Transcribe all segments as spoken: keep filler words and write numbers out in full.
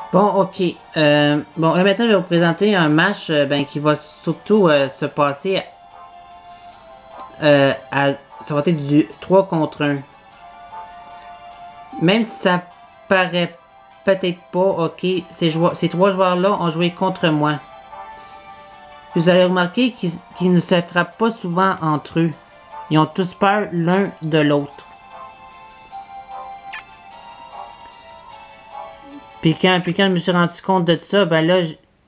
Bon, ok. Euh, bon, là maintenant, je vais vous présenter un match euh, ben, qui va surtout euh, se passer euh, à. Ça va être du trois contre un. Même si ça paraît peut-être pas, ok, ces, joueurs, ces trois joueurs-là ont joué contre moi. Vous allez remarquer qu'ils qu'ils ne se frappent pas souvent entre eux. Ils ont tous peur l'un de l'autre. Puis quand, puis quand je me suis rendu compte de ça, ben là,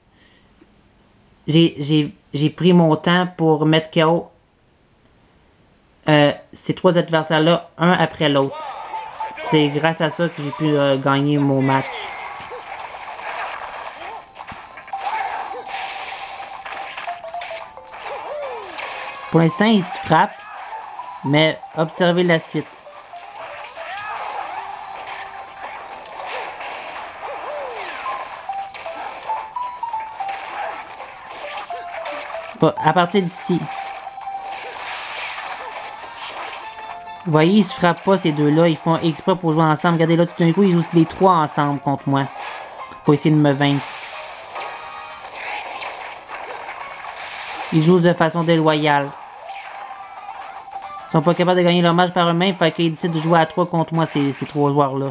j'ai pris mon temps pour mettre K O euh, ces trois adversaires-là, un après l'autre. C'est grâce à ça que j'ai pu euh, gagner mon match. Pour l'instant, ils se frappent, mais observez la suite. Bon, à partir d'ici. Vous voyez, ils se frappent pas ces deux-là, ils font exprès pour jouer ensemble. Regardez là, tout d'un coup, ils jouent les trois ensemble contre moi. Pour essayer de me vaincre. Ils jouent de façon déloyale. Ils sont pas capables de gagner leur match par eux-mêmes, fait qu'ils décident de jouer à trois contre moi, ces, ces trois joueurs-là.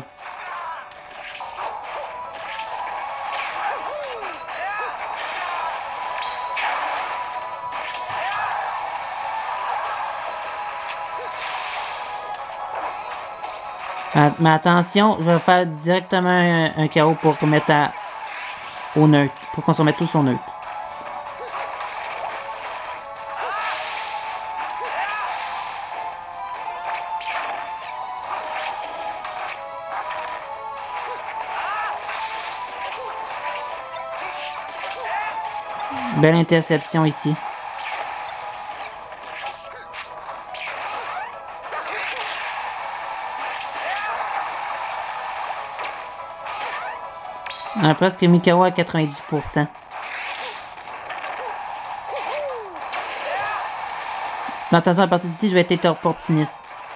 Mais attention, je vais faire directement un, un K O pour qu'on mette à, au neutre. Pour qu'on se remette tous au neutre. Belle interception ici. On a presque mis K O à quatre-vingt-dix pour cent. Mais attention, à partir d'ici, je vais être opportuniste.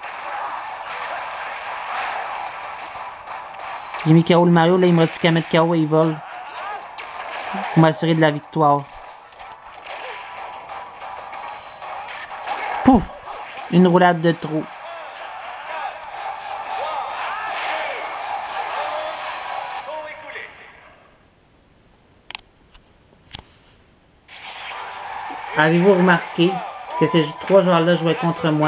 J'ai mis K O le Mario, là il me reste plus qu'à mettre K O et il vole. Pour m'assurer de la victoire. Pouf! Une roulade de trop. Avez-vous remarqué que ces trois joueurs-là jouaient contre moi?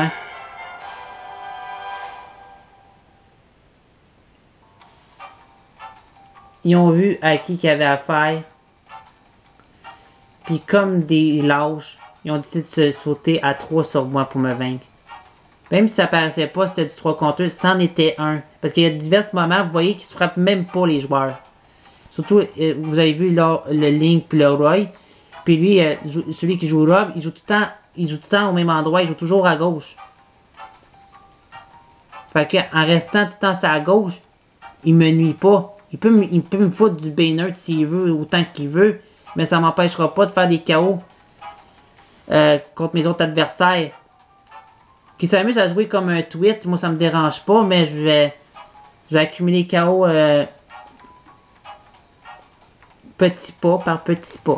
Ils ont vu à qui qu'ils avaient affaire. Puis comme des lâches, ils ont décidé de se sauter à trois sur moi pour me vaincre. Même si ça paraissait pas, c'était du trois contre deux, c'en était un. Parce qu'il y a divers moments, vous voyez qu'ils se frappent même pas les joueurs. Surtout, euh, vous avez vu là, le Link puis le Roy. Puis lui, euh, celui qui joue Rob, il joue tout le temps, il joue tout le temps au même endroit, il joue toujours à gauche. Fait que en restant tout le temps sur la gauche, il me nuit pas. Il peut, il peut me foutre du Baynard s'il veut, autant qu'il veut, mais ça m'empêchera pas de faire des K O euh, contre mes autres adversaires. Qui s'amusent à jouer comme un tweet, moi ça me dérange pas, mais je vais, je vais accumuler K O euh, petit pas par petit pas.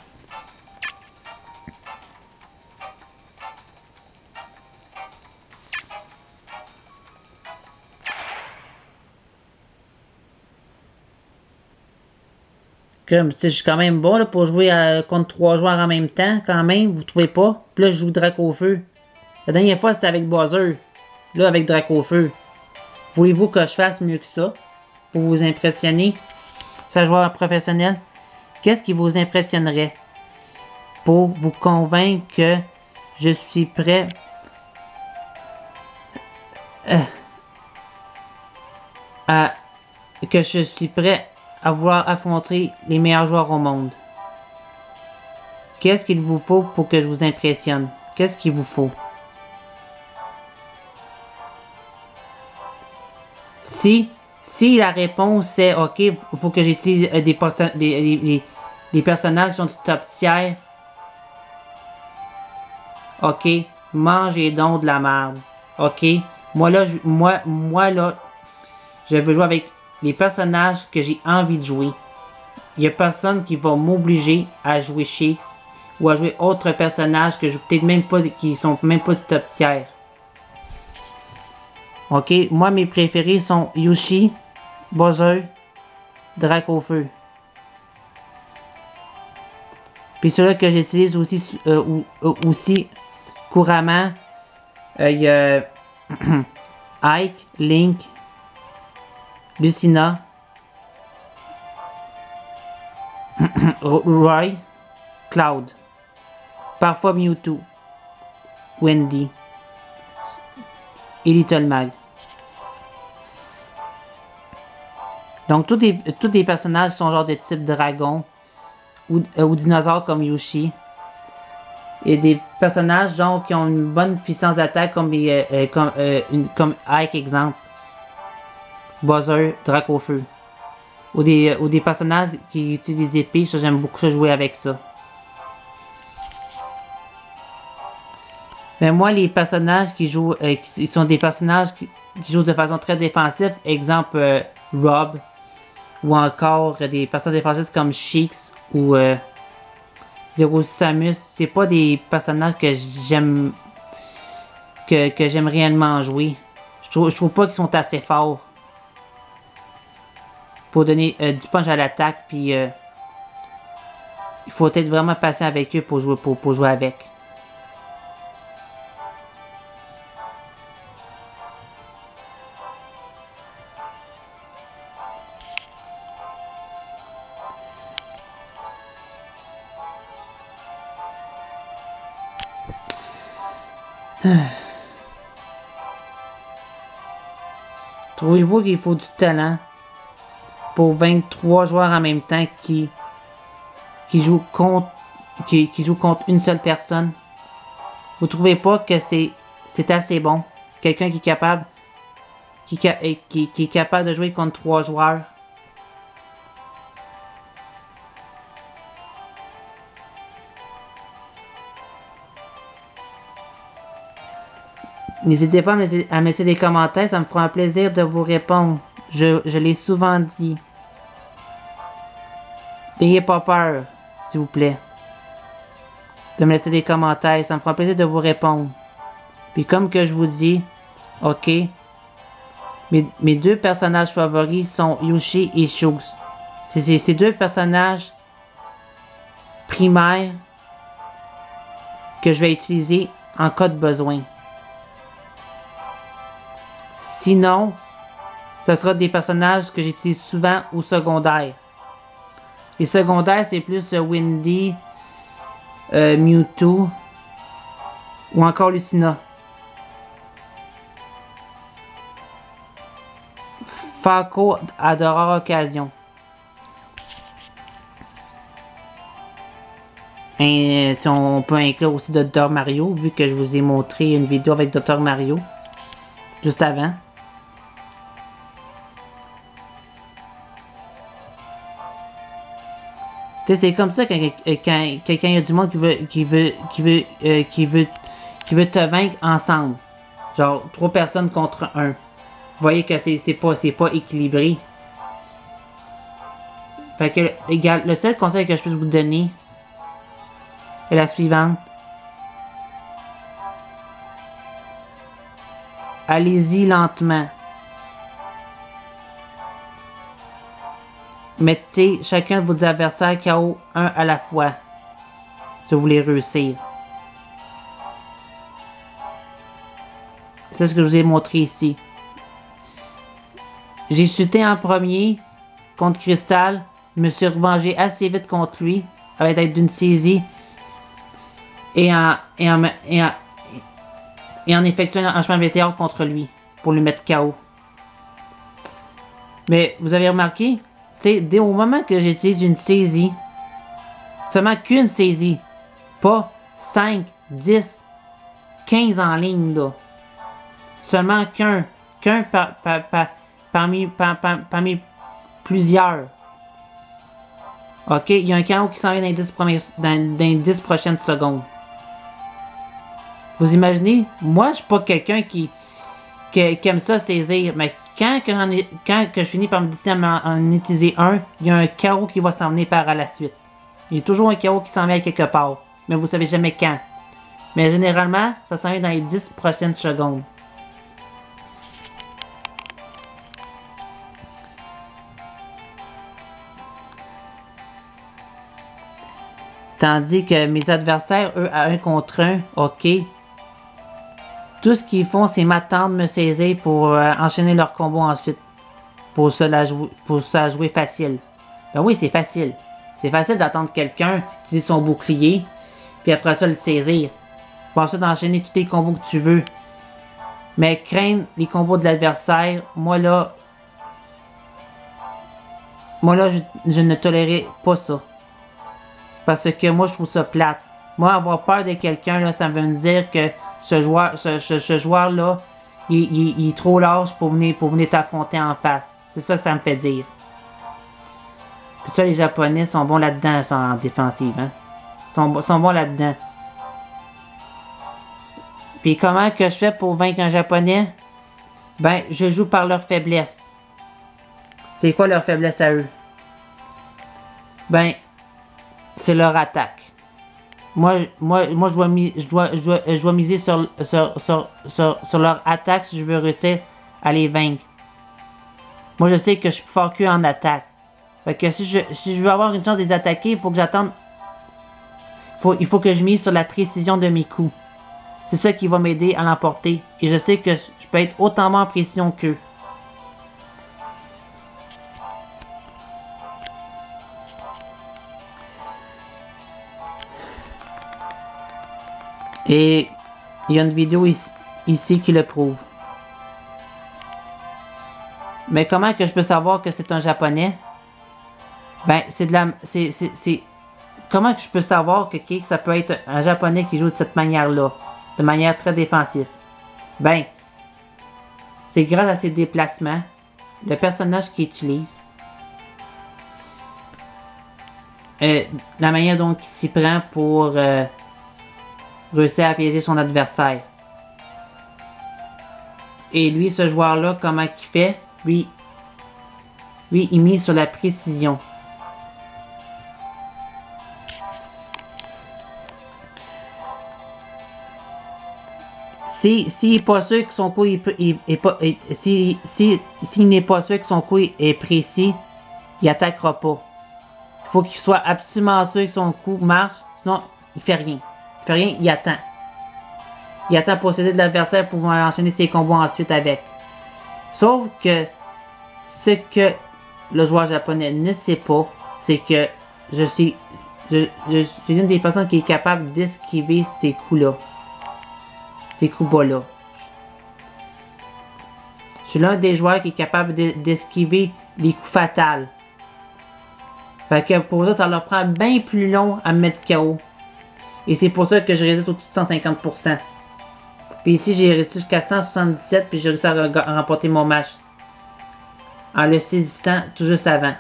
Comme, je suis quand même bon là, pour jouer à, contre trois joueurs en même temps, quand même, vous trouvez pas? Puis là, je joue Dracofeu. La dernière fois, c'était avec Bowser. Là, avec Dracofeu. Voulez-vous que je fasse mieux que ça? Pour vous impressionner? C'est un joueur professionnel. Qu'est-ce qui vous impressionnerait? Pour vous convaincre que je suis prêt... Euh, à, que je suis prêt à vouloir affronter les meilleurs joueurs au monde. Qu'est-ce qu'il vous faut pour que je vous impressionne? Qu'est-ce qu'il vous faut? Si, si la réponse est OK, il faut que j'utilise des, des, des, des personnages qui sont du top tiers. OK, mangez donc de la merde. OK, moi là, je, moi, moi là, je veux jouer avec les personnages que j'ai envie de jouer. il n'y a personne qui va m'obliger à jouer Sheik ou à jouer autre personnage que je peut-être même pas, qui sont même pas du top tiers. Ok, moi mes préférés sont Yoshi, Bowser, Dracofeu. Puis ceux-là que j'utilise aussi, euh, ou, euh, aussi couramment, il euh, y a Ike, Link, Lucina, Roy, Cloud, parfois Mewtwo, Wendy et Little Mag. Donc tous les, tous les personnages sont genre de type dragon ou, euh, ou dinosaure comme Yoshi. Et des personnages genre qui ont une bonne puissance d'attaque comme, euh, euh, comme, euh, une, comme Ike exemple. Bowser, Dracofeu. Ou des, ou des personnages qui utilisent des épées, ça j'aime beaucoup ça jouer avec ça. Mais moi les personnages qui jouent, euh, qui sont des personnages qui, qui jouent de façon très défensive, exemple euh, Rob, ou encore euh, des personnages défensifs comme Sheik ou euh, Zero Samus, c'est pas des personnages que j'aime que, que j'aime réellement jouer. Je trouve, je trouve pas qu'ils sont assez forts pour donner euh, du punch à l'attaque, puis euh, il faut être vraiment patient avec eux pour jouer, pour, pour jouer avec. Trouvez-vous qu'il faut du talent pour vingt-trois joueurs en même temps qui, qui, jouent contre, qui, qui jouent contre une seule personne? Vous trouvez pas que c'est c'est assez bon? Quelqu'un qui est capable qui, qui, qui est capable de jouer contre trois joueurs? N'hésitez pas à mettre des commentaires, ça me fera un plaisir de vous répondre. Je, je l'ai souvent dit. N'ayez pas peur, s'il vous plaît, de me laisser des commentaires, ça me fera plaisir de vous répondre. Puis comme que je vous dis, ok, mes, mes deux personnages favoris sont Yoshi et Shooks. C'est ces deux personnages primaires que je vais utiliser en cas de besoin. Sinon, ce sera des personnages que j'utilise souvent au secondaire. Les secondaires, c'est plus euh, Wendy, euh, Mewtwo ou encore Lucina. Falco à de rares occasions. Et si on peut inclure aussi docteur Mario, vu que je vous ai montré une vidéo avec docteur Mario juste avant. C'est comme ça quand, quand quelqu'un y a du monde qui veut qui veut qui veut euh, qui veut qui veut te vaincre ensemble. Genre trois personnes contre un. Vous voyez que c'est pas c'est pas équilibré. Fait que égal, le seul conseil que je peux vous donner est la suivante. Allez-y lentement. Mettez chacun de vos adversaires K O un à la fois, si vous voulez réussir. C'est ce que je vous ai montré ici. J'ai chuté en premier contre Crystal, je me suis revengé assez vite contre lui, avec l'aide d'une saisie, et en, et en, et en, et en effectuant un chemin météore contre lui, pour lui mettre K O. Mais vous avez remarqué? T'sais, dès au moment que j'utilise une saisie, seulement qu'une saisie, pas cinq, dix, quinze en ligne là. Seulement qu'un, qu'un par, par, par, parmi, par, par, parmi plusieurs. Ok, il y a un K O qui s'en vient dans les dix, premières, dans, dans les dix prochaines secondes. Vous imaginez, moi je suis pas quelqu'un qui, qui, qui aime ça saisir, mais quand, que, j'en ai, quand que je finis par me décider à en utiliser un, il y a un carreau qui va s'en venir par à la suite. Il y a toujours un carreau qui s'en vient quelque part, mais vous savez jamais quand. Mais généralement, ça s'en vient dans les dix prochaines secondes. Tandis que mes adversaires, eux, à un contre un, ok. Tout ce qu'ils font, c'est m'attendre, me saisir pour euh, enchaîner leur combo ensuite. Pour se la jouer, pour se la jouer facile. Ben oui, c'est facile. C'est facile d'attendre quelqu'un qui dit son bouclier, puis après ça le saisir. Pour ensuite enchaîner tous les combos que tu veux. Mais craindre les combos de l'adversaire, moi là... Moi là, je, je ne tolérais pas ça. Parce que moi, je trouve ça plate. Moi, avoir peur de quelqu'un, là, ça veut me dire que ce joueur, ce, ce, ce joueur-là, il, il, il est trop large pour venir, pour venir t'affronter en face. C'est ça que ça me fait dire. Puis ça, les Japonais sont bons là-dedans, en défensive. Hein? Sont, sont bons là-dedans. Puis comment que je fais pour vaincre un Japonais? Ben, je joue par leur faiblesse. C'est quoi leur faiblesse à eux? Ben... c'est leur attaque. Moi, moi, moi je, dois mis, je, dois, je, dois, je dois miser sur, sur, sur, sur, sur leur attaque si je veux réussir à les vaincre. Moi, je sais que je suis plus fort qu'eux en attaque. Fait que si je, si je veux avoir une chance de les attaquer, il faut que j'attende. Faut, il faut que je mise sur la précision de mes coups. C'est ça qui va m'aider à l'emporter. Et je sais que je peux être autant en précision qu'eux. Et il y a une vidéo ici, ici qui le prouve. Mais comment que je peux savoir que c'est un Japonais? Ben, c'est de la... c'est, c'est, c'est, comment que je peux savoir que, que ça peut être un Japonais qui joue de cette manière-là? De manière très défensive. Ben, c'est grâce à ses déplacements, le personnage qu'il utilise, euh, la manière dont il s'y prend pour... Euh, réussir à piéger son adversaire. Et lui, ce joueur-là, comment il fait? Lui, lui, il mise sur la précision. Si, si il n'est pas sûr que son coup est, est, est pas, est, si, si, s'il n'est pas sûr que son coup est précis, il attaquera pas. Il faut qu'il soit absolument sûr que son coup marche, sinon il fait rien. Il fait rien, il attend. Il attend pour posséder de l'adversaire pour pouvoir enchaîner ses combos ensuite avec. Sauf que ce que le joueur japonais ne sait pas, c'est que je suis, je, je suis une des personnes qui est capable d'esquiver ces coups-là. Ces coups bas-là. Je suis l'un des joueurs qui est capable d'esquiver les coups fatals. Fait que pour ça, ça leur prend bien plus long à me mettre K O. Et c'est pour ça que je résiste au cent cinquante pour cent. Puis ici, j'ai résisté jusqu'à cent soixante-dix-sept, puis j'ai réussi à remporter mon match. En le saisissant tout juste avant.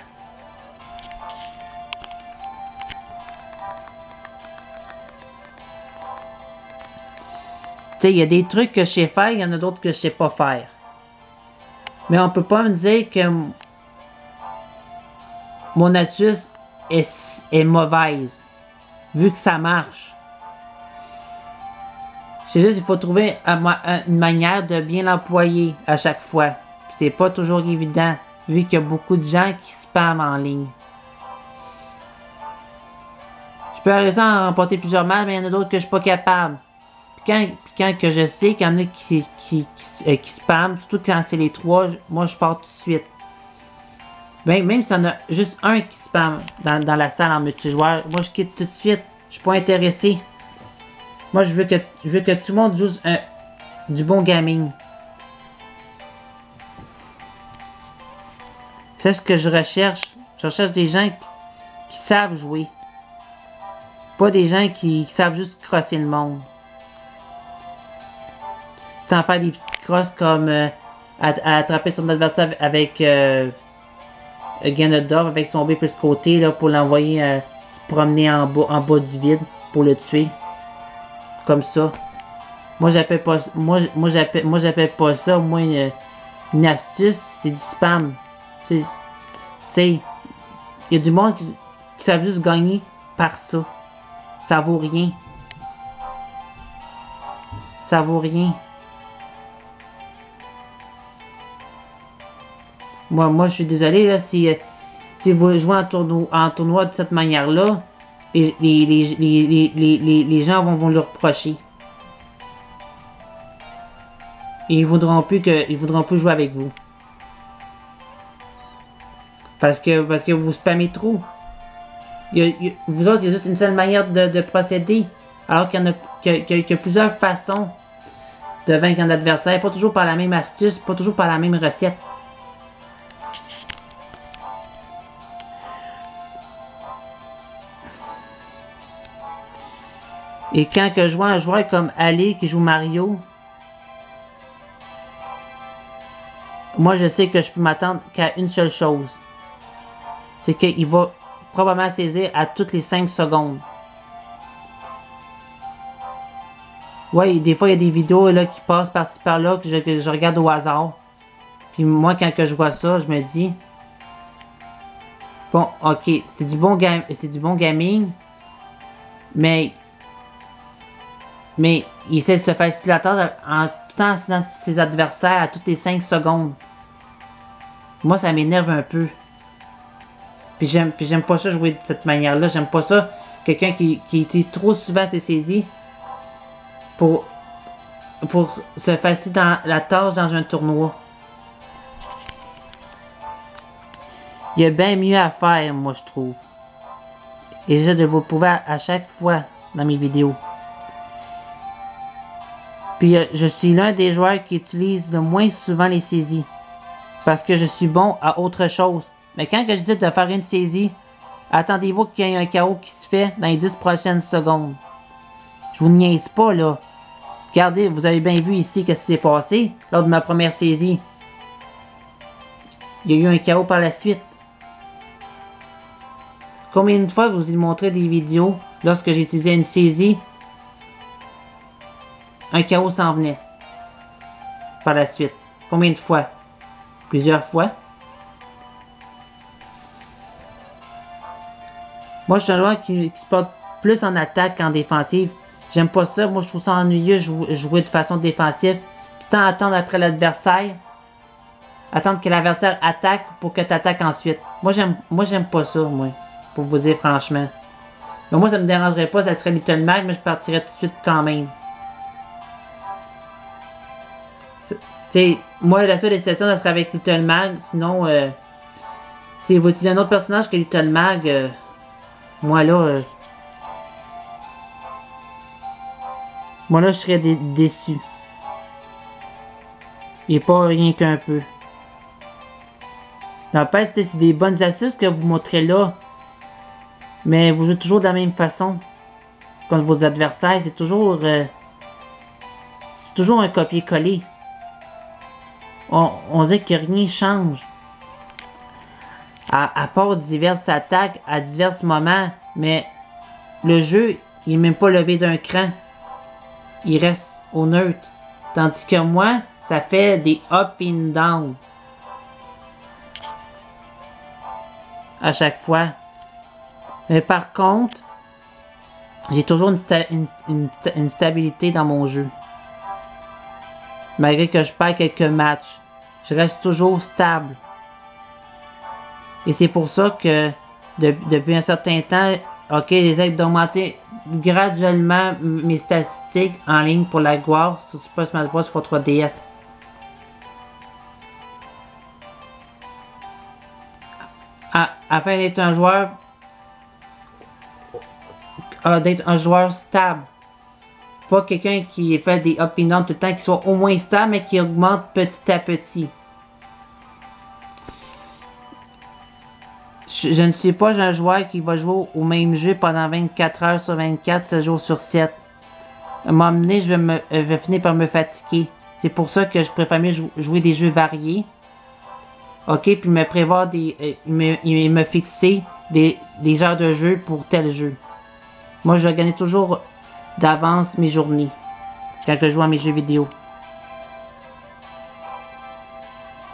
Tu sais, il y a des trucs que je sais faire, il y en a d'autres que je sais pas faire. Mais on peut pas me dire que mon astuce est, est mauvaise. Vu que ça marche. C'est juste qu'il faut trouver une manière de bien l'employer à chaque fois. C'est pas toujours évident, vu qu'il y a beaucoup de gens qui spamment en ligne. Je peux réussir à remporter plusieurs matchs, mais il y en a d'autres que je suis pas capable. Puis quand, puis quand que je sais qu'il y en a qui, qui, qui, euh, qui spamment, surtout quand c'est les trois, moi je pars tout de suite. Même, même s'il y en a juste un qui spamme dans, dans la salle en multijoueur, moi je quitte tout de suite. Je suis pas intéressé. Moi, je veux que, je veux que tout le monde joue un, du bon gaming. C'est ce que je recherche. Je recherche des gens qui, qui savent jouer. Pas des gens qui, qui savent juste crosser le monde. Sans faire des petits crosses comme euh, à, à attraper son adversaire avec euh, Ganondorf avec son B plus côté là, pour l'envoyer euh, se promener en bas, en bas du vide pour le tuer. Comme ça. Moi j'appelle pas moi moi j'appelle moi j'appelle pas ça moi euh, une astuce, c'est du spam. Tu sais, il y a du monde qui, qui savent juste gagner par ça. Ça vaut rien. Ça vaut rien. Moi, moi je suis désolé, là, si, si vous jouez en tournoi, en tournoi de cette manière-là, les, les, les, les, les, les, les gens vont, vont le reprocher. Et ils voudront plus que, ils voudront plus jouer avec vous. Parce que, parce que vous spammez trop. Il y a, il y a, vous autres, il y a juste une seule manière de, de procéder. Alors qu'il y en a, qu'il y a, qu'il y a plusieurs façons de vaincre un adversaire. Pas toujours par la même astuce, pas toujours par la même recette. Et quand que je vois un joueur comme Ali qui joue Mario, moi je sais que je peux m'attendre qu'à une seule chose. C'est qu'il va probablement saisir à toutes les cinq secondes. Ouais, des fois il y a des vidéos là, qui passent par-ci par-là que je, que je regarde au hasard. Puis moi quand que je vois ça, je me dis bon, ok, c'est du bon game, c'est du bon gaming, mais mais il essaie de se facilitateur en tout en assistant ses adversaires à toutes les cinq secondes. Moi ça m'énerve un peu. Puis j'aime puis j'aime pas ça jouer de cette manière-là. J'aime pas ça. Quelqu'un qui, qui utilise trop souvent ses saisies pour, pour se faciliter dans la tâche dans un tournoi. Il y a bien mieux à faire, moi je trouve. Et j'essaie de vous prouver à, à chaque fois dans mes vidéos. Puis euh, je suis l'un des joueurs qui utilise le moins souvent les saisies. Parce que je suis bon à autre chose. Mais quand que je dis de faire une saisie, attendez-vous qu'il y ait un K O qui se fait dans les dix prochaines secondes. Je vous niaise pas là. Regardez, vous avez bien vu ici qu'est-ce qui s'est passé lors de ma première saisie. Il y a eu un K O par la suite. Combien de fois que je vous ai montré des vidéos lorsque j'utilisais une saisie, un K O s'en venait par la suite. Combien de fois? Plusieurs fois. Moi, je suis un joueur qui, qui se porte plus en attaque qu'en défensive. J'aime pas ça. Moi, je trouve ça ennuyeux jouer, jouer de façon défensive. Tout le temps attendre après l'adversaire. Attendre que l'adversaire attaque pour que tu attaques ensuite. Moi, j'aime moi j'aime pas ça, moi. Pour vous dire franchement. Mais moi, ça me dérangerait pas. Ça serait Little Mag, mais je partirais tout de suite quand même. Tu sais, moi, la seule exception, ça serait avec Little Mag. Sinon, euh, si vous utilisez un autre personnage que Little Mag... Euh, Moi là, euh, moi là je serais dé déçu. Et pas rien qu'un peu. N'empêche, c'est des bonnes astuces que vous montrez là. Mais vous jouez toujours de la même façon. Contre vos adversaires, c'est toujours... Euh, c'est toujours un copier-coller. On, on dit que rien change. À, à part diverses attaques à divers moments, mais le jeu, il n'est même pas levé d'un cran. Il reste au neutre. Tandis que moi, ça fait des up and down. À chaque fois. Mais par contre, j'ai toujours une, sta une, une, une stabilité dans mon jeu. Malgré que je perds quelques matchs, je reste toujours stable. Et c'est pour ça que de, depuis un certain temps, ok, j'essaie d'augmenter graduellement mes statistiques en ligne pour la gloire sur Super Smash Bros. X trois D S. À, afin d'être un joueur, euh, d'être un joueur stable. Pas quelqu'un qui fait des up and down tout le temps, qui soit au moins stable, mais qui augmente petit à petit. Je, je ne suis pas un joueur qui va jouer au même jeu pendant vingt-quatre heures sur vingt-quatre, sept jours sur sept. À un moment donné, je vais, me, je vais finir par me fatiguer. C'est pour ça que je préfère mieux jouer des jeux variés. Ok, puis me prévoir des... Euh, me, me fixer des, des heures de jeu pour tel jeu. Moi, je gagne toujours d'avance mes journées quand je joue à mes jeux vidéo.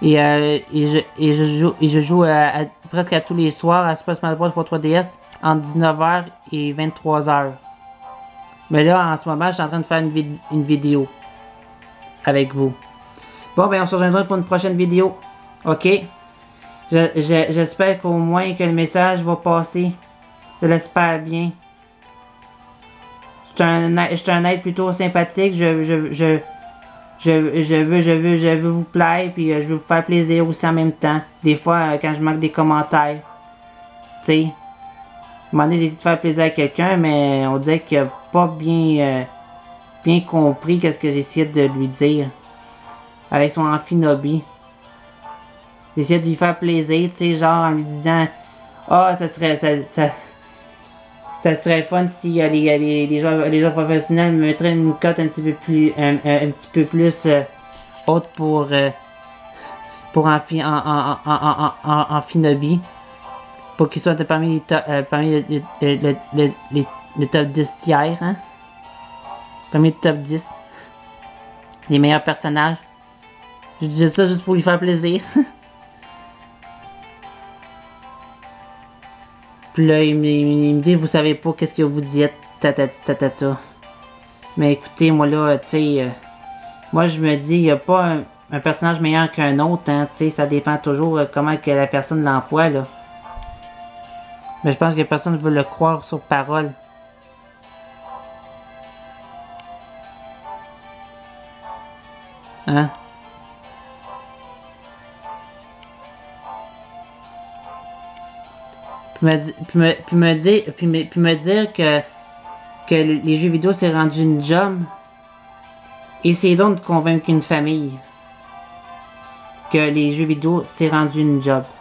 Et, euh, et, je, et je joue, et je joue à, à, presque à tous les soirs à Super Smash Bros. Pour trois D S entre dix-neuf heures et vingt-trois heures. Mais là, en ce moment, je suis en train de faire une, vid une vidéo avec vous. Bon, ben on se rejoindra pour une prochaine vidéo. Ok? J'espère qu'au moins que le message va passer. Je l'espère bien. Je suis un, je suis un être plutôt sympathique. Je, je, je, je, je, veux, je, veux, je veux vous plaire. Puis je veux vous faire plaisir aussi en même temps. Des fois, quand je manque des commentaires. Tu sais. À un moment donné, j'ai essayé de faire plaisir à quelqu'un. Mais on dirait qu'il n'a pas bien, euh, bien compris qu'est-ce que j'essayais de lui dire. Avec son Amphinobi. J'essayais de lui faire plaisir. Tu sais, genre en lui disant. Ah, oh, ça serait. Ça, ça, Ça serait fun si euh, les, les, les, joueurs, les joueurs professionnels me mettraient une cote un petit peu plus un, un, un petit peu plus euh, haute pour euh, pour Amphi, en, en, en, en, en, Amphinobi, pour qu'ils soient parmi les top, euh, parmi les, les, les, les, les, les top dix tiers, hein? Parmi les top dix. Les meilleurs personnages. Je disais ça juste pour lui faire plaisir. Puis là, il me, il me dit, vous savez pas qu'est-ce que vous dites, tatata, tatata. Mais écoutez, moi là, tu sais, euh, moi je me dis, il n'y a pas un, un personnage meilleur qu'un autre, hein, tu sais, ça dépend toujours euh, comment que la personne l'emploie, là. Mais je pense que personne ne veut le croire sur parole. Hein? Puis me, puis me, puis me dire, puis me, puis me dire que, que les jeux vidéo c'est rendu une job. Essayez donc de convaincre une famille que les jeux vidéo c'est rendu une job.